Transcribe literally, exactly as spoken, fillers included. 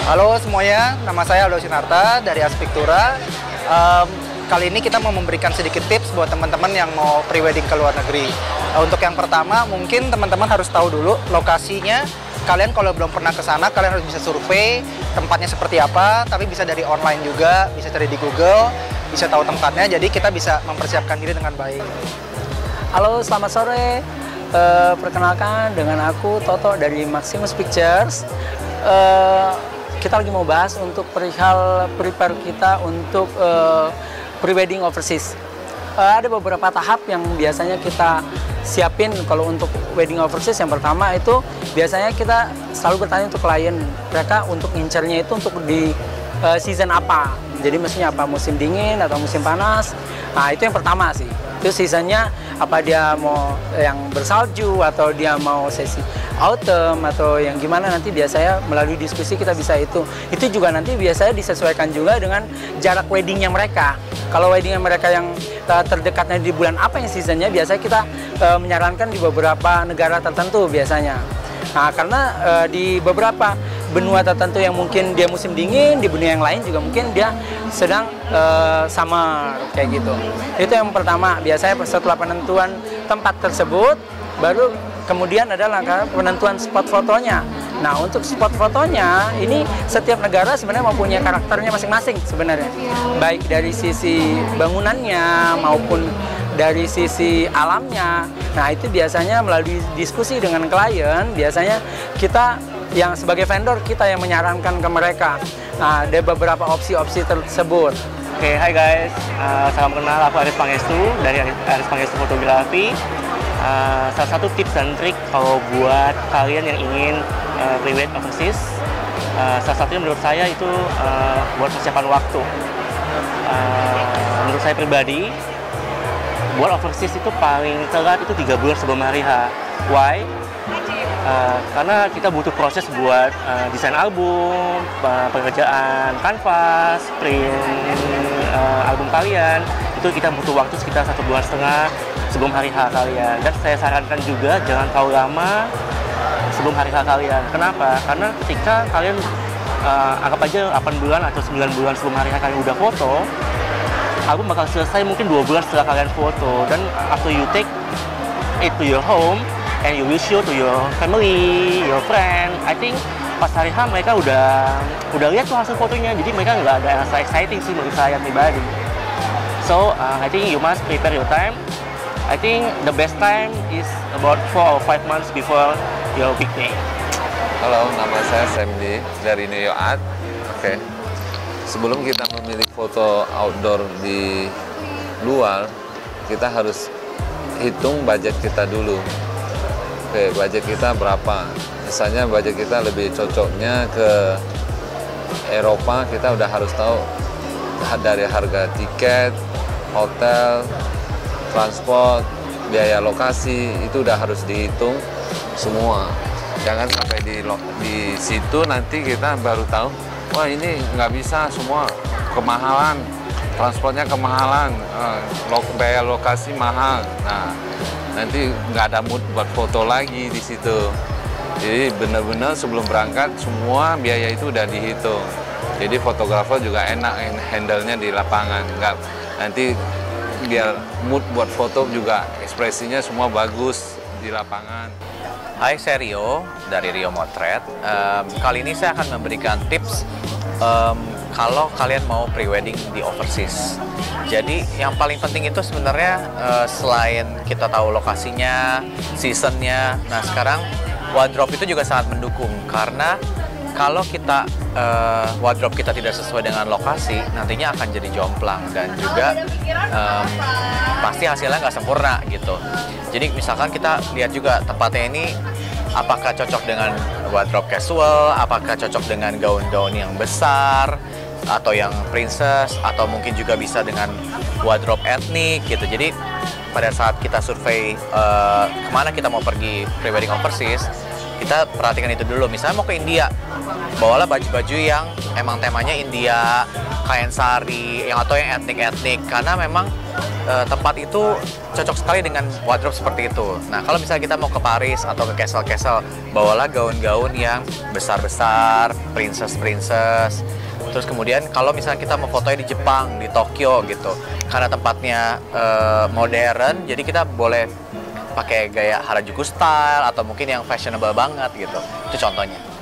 Halo semuanya, nama saya Aldo Sinarta dari Aspektura. Um, kali ini kita mau memberikan sedikit tips buat teman-teman yang mau pre-wedding ke luar negeri. Uh, untuk yang pertama, mungkin teman-teman harus tahu dulu lokasinya. Kalian kalau belum pernah ke sana, kalian harus bisa survei tempatnya seperti apa, tapi bisa dari online juga, bisa cari di Google, bisa tahu tempatnya, jadi kita bisa mempersiapkan diri dengan baik. Halo, selamat sore. Uh, perkenalkan dengan aku Toto dari Maximus Pictures. Uh, kita lagi mau bahas untuk perihal prepare kita untuk uh, pre-wedding overseas. Uh, ada beberapa tahap yang biasanya kita siapin kalau untuk wedding overseas. Yang pertama itu biasanya kita selalu bertanya untuk klien, mereka untuk ngincernya itu untuk di uh, season apa. Jadi mestinya apa, musim dingin atau musim panas. Nah itu yang pertama sih. Itu seasonnya apa, dia mau yang bersalju atau dia mau sesi autumn atau yang gimana, nanti biasanya melalui diskusi kita bisa itu. Itu juga nanti biasanya disesuaikan juga dengan jarak weddingnya mereka. Kalau weddingnya mereka yang uh, terdekatnya di bulan apa yang seasonnya, biasanya kita uh, menyarankan di beberapa negara tertentu biasanya. Nah, karena uh, di beberapa benua tertentu yang mungkin dia musim dingin, di benua yang lain juga mungkin dia sedang uh, summer kayak gitu. Itu yang pertama. Biasanya setelah penentuan tempat tersebut, baru kemudian ada langkah penentuan spot fotonya. Nah, untuk spot fotonya ini setiap negara sebenarnya mempunyai karakternya masing-masing sebenarnya. Baik dari sisi bangunannya maupun dari sisi alamnya. Nah, itu biasanya melalui diskusi dengan klien, biasanya kita yang sebagai vendor kita yang menyarankan ke mereka. Nah, ada beberapa opsi-opsi tersebut. Oke, hai guys, uh, salam kenal, aku Aris Pangestu dari Aris Pangestu Fotografi. Uh, salah satu tips dan trik kalau buat kalian yang ingin uh, pre-wedding overseas, uh, salah satunya menurut saya itu uh, buat persiapan waktu. Uh, menurut saya pribadi, buat overseas itu paling telat itu tiga bulan sebelum hari H. Why? Uh, karena kita butuh proses buat uh, desain album, uh, pengerjaan kanvas, print uh, album kalian. Itu kita butuh waktu sekitar satu bulan setengah sebelum hari H kalian. Dan saya sarankan juga jangan terlalu lama sebelum hari H kalian. Kenapa? Karena ketika kalian uh, anggap aja delapan bulan atau sembilan bulan sebelum hari H kalian udah foto, album bakal selesai mungkin dua bulan setelah kalian foto. Dan after you take it to your home and you will show to your family, your friend, I think pas hari H mereka udah udah lihat tuh hasil fotonya, jadi mereka nggak ada rasa exciting sih menurut saya pribadi. So uh, I think you must prepare your time. I think the best time is about four or five months before your big day. Halo, nama saya Samdi dari New York Art. Oke, okay. Sebelum kita memilih foto outdoor di luar, kita harus hitung budget kita dulu. Oke, budget kita berapa? Misalnya budget kita lebih cocoknya ke Eropa, kita udah harus tahu dari harga tiket, hotel, transport, biaya lokasi, itu udah harus dihitung semua. Jangan sampai di, di situ nanti kita baru tahu, wah ini nggak bisa, semua kemahalan, transportnya kemahalan, biaya lokasi mahal. Nah, nanti nggak ada mood buat foto lagi di situ. Jadi benar-benar sebelum berangkat semua biaya itu udah dihitung. Jadi fotografer juga enak handle-nya di lapangan. Nggak, nanti biar mood buat foto juga ekspresinya semua bagus di lapangan. Hai, saya Rio dari Rio Motret. Um, kali ini saya akan memberikan tips um, kalau kalian mau pre-wedding di overseas. Jadi yang paling penting itu sebenarnya uh, selain kita tahu lokasinya, seasonnya, nah sekarang wardrobe itu juga sangat mendukung, karena kalau kita uh, wardrobe kita tidak sesuai dengan lokasi, nantinya akan jadi jomplang dan juga um, pasti hasilnya nggak sempurna gitu. Jadi misalkan kita lihat juga tempatnya ini apakah cocok dengan wardrobe casual, apakah cocok dengan gaun-gaun yang besar atau yang princess, atau mungkin juga bisa dengan wardrobe etnik gitu. Jadi pada saat kita survei uh, kemana kita mau pergi pre-wedding overseas, kita perhatikan itu dulu. Misalnya mau ke India, bawalah baju-baju yang emang temanya India, kain sari, yang atau yang etnik-etnik, karena memang uh, tempat itu cocok sekali dengan wardrobe seperti itu. Nah, kalau misalnya kita mau ke Paris atau ke castle-castle, bawalah gaun-gaun yang besar-besar, princess-princess. Terus kemudian kalau misalnya kita mau fotonya di Jepang, di Tokyo gitu, karena tempatnya uh, modern, jadi kita boleh pakai gaya Harajuku style atau mungkin yang fashionable banget gitu. Itu contohnya.